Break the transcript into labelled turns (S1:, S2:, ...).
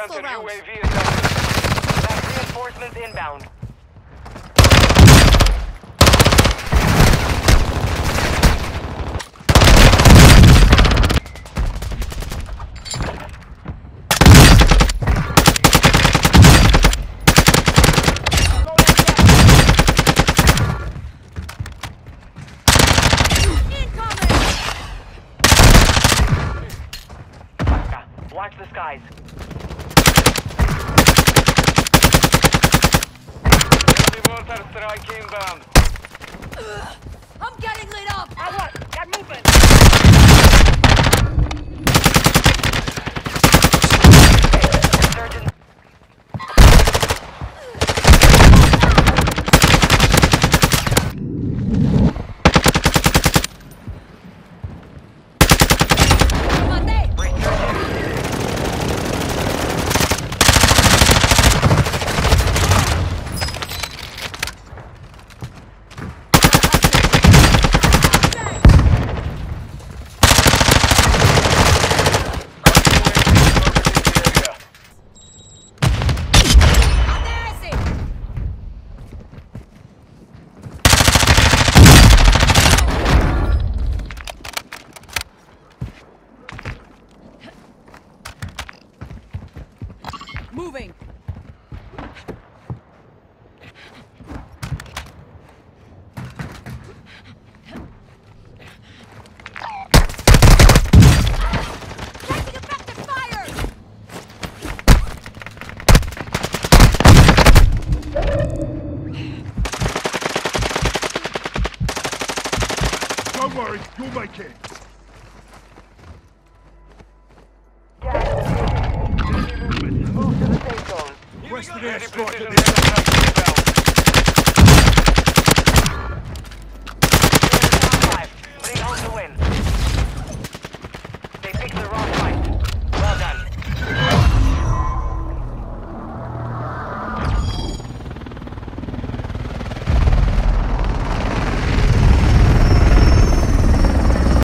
S1: Hostile
S2: Hunter
S1: rounds.
S2: UAV is active. Back reinforcements inbound. Watch the skies. Enemy mortar strike inbound.
S1: I'm getting lit up!
S2: Got movement! Surgeon.
S1: Moving! Taking effective fire!
S3: Don't worry, you'll make it.
S2: Move to the safe zone.
S3: Requested airstrike at the